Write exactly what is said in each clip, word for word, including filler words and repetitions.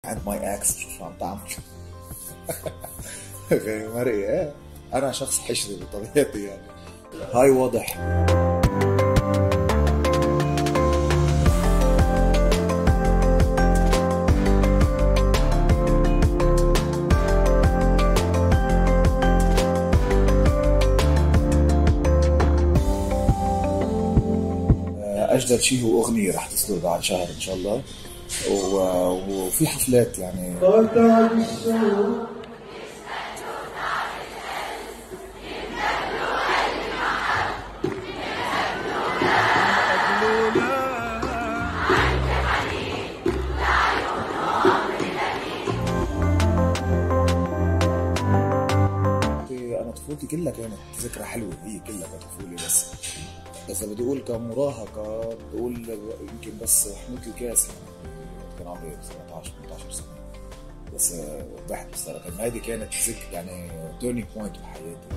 عند ماي اكس شو عم تعمل؟ غير مرقي ايه، انا شخص حشري بطبيعتي يعني، هاي واضح. اجدد شيء هو اغنيه رح تصدر بعد شهر ان شاء الله، وفي حفلات يعني. انا طفولتي كلها كانت ذكرى حلوه، هي كلها كطفوله، بس اذا بدي اقول كمراهقه بقول يمكن بس حملت الكاس يعني كان عمري سبعطعش ثمنطعش سنه، بس وضحت بصراحه كان هيدي كانت ذكرى يعني تيرنينج بوينت بحياتي.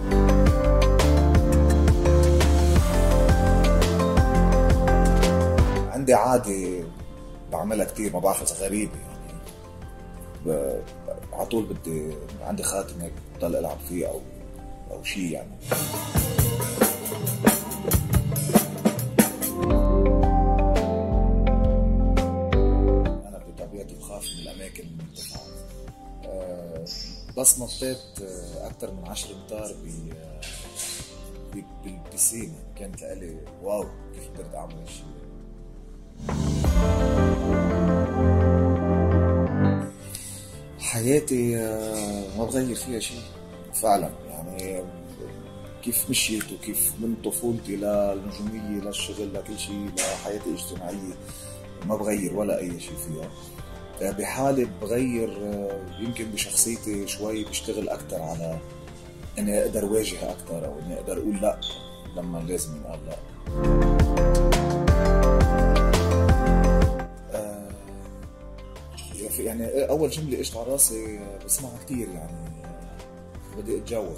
عندي عادة بعملها كتير، ما بعرف اذا غريبة يعني، على طول بدي عندي خاتم هيك بضل العب فيه او او شيء يعني. انا بطبيعتي بخاف من الاماكن المرتفعة، بس نطيت اكثر من عشر امتار بالبسين، كانت لإلي واو كيف قدرت اعمل هالشيء. حياتي ما بغير فيها شيء فعلا يعني، كيف مشيت وكيف من طفولتي للنجومية للشغل لكل شيء لحياتي الاجتماعية ما بغير ولا أي شيء فيها. بحالة بغير يمكن بشخصيتي شوي، بشتغل أكتر على إني أقدر واجه أكتر أو إني أقدر أقول لأ لما لازم ينقال لأ. يعني أول جملة إجت على راسي بسمعها كتير يعني، بدي أتجوز.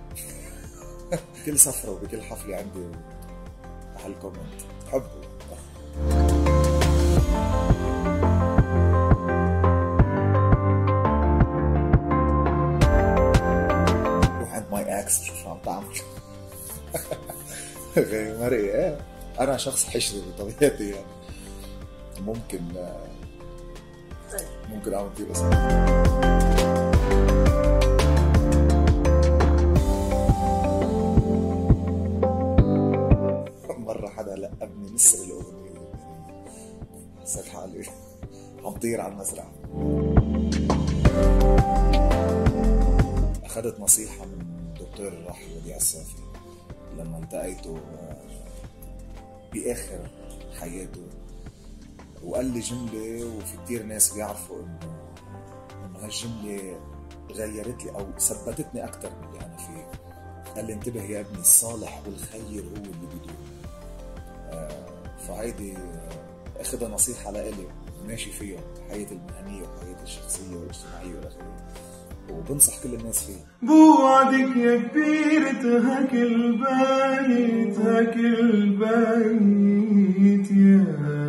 بكل سفرة وبكل حفلة عندي هالكومنت بحبه. روح عند ماي اكس شو عم تعمل؟ غير مرقي ايه، انا شخص حشري بطبيعتي يعني، ممكن ممكن اعمل كتير بس مرة حدا لقبني نسر الأغنية، حسيت حالي عم طير على المسرح. أخذت نصيحة من دكتور الراحل وديع السافي لما التقيته بآخر حياته، وقال لي جملة وفي كتير ناس بيعرفوا إنه إنه هالجملة غيرت لي أو ثبتتني أكتر من اللي أنا فيه. قال لي انتبه يا ابني، الصالح والخير هو اللي بدوم. آه فهيدي اخذها نصيحة لإلي ماشي فيها حياتي المهنية وحياتي الشخصية والاجتماعية والأخرية، وبنصح كل الناس فيها. بوعدك يا كبير تهك البيت، هك البيت يا